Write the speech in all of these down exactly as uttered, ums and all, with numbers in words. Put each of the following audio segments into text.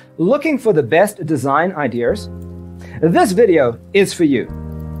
Looking for the best design ideas? This video is for you.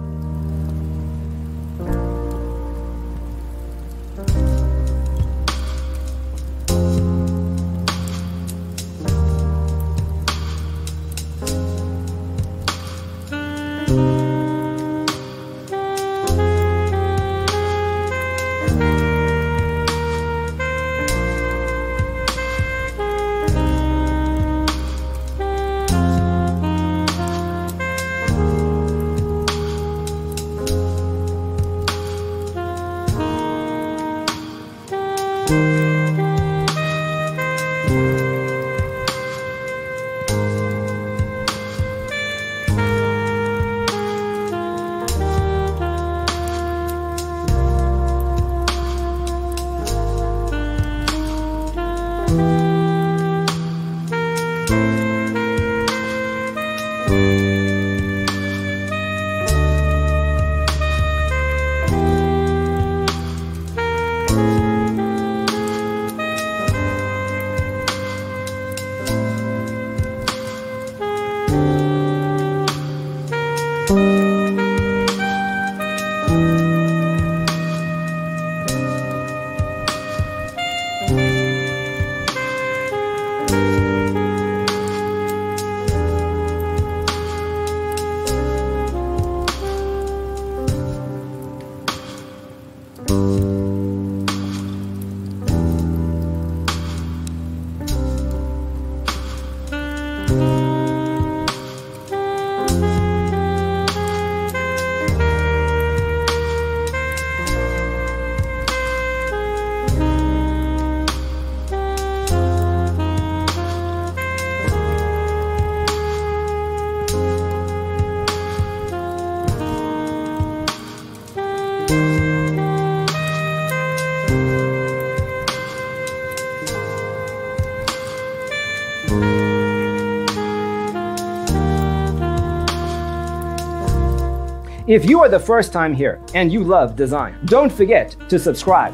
If you are the first time here and you love design, don't forget to subscribe.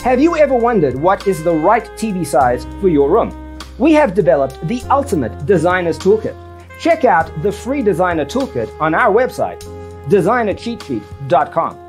Have you ever wondered what is the right T V size for your room? We have developed the ultimate designer's toolkit. Check out the free designer toolkit on our website, designer cheat sheet dot com.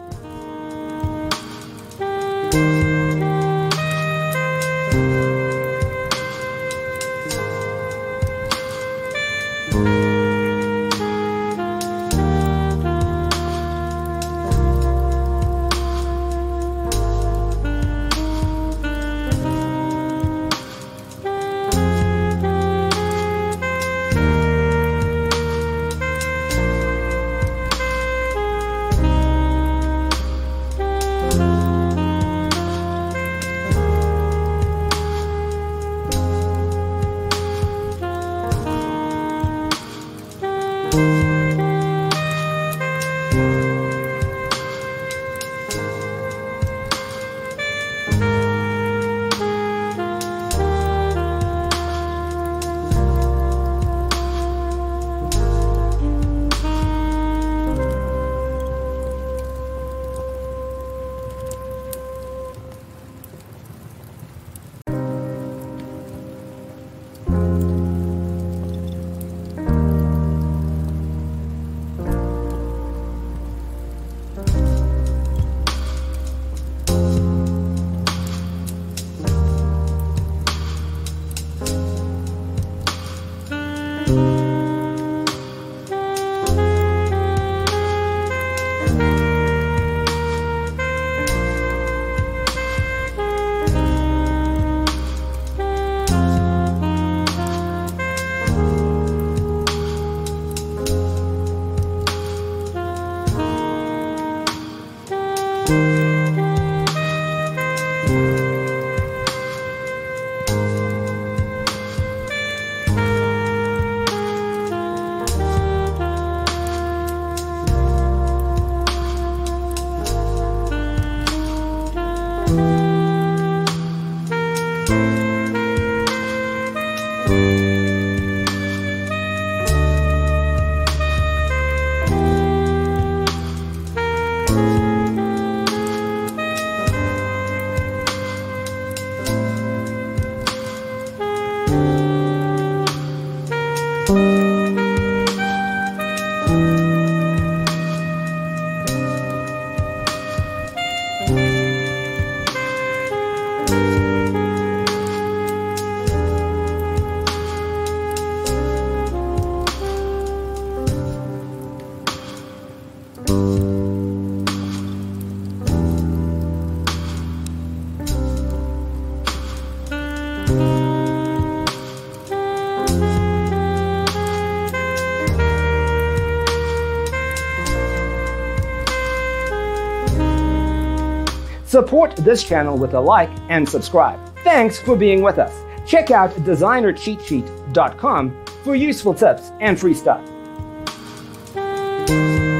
Support this channel with a like and subscribe. Thanks for being with us. Check out designer cheat sheet dot com for useful tips and free stuff.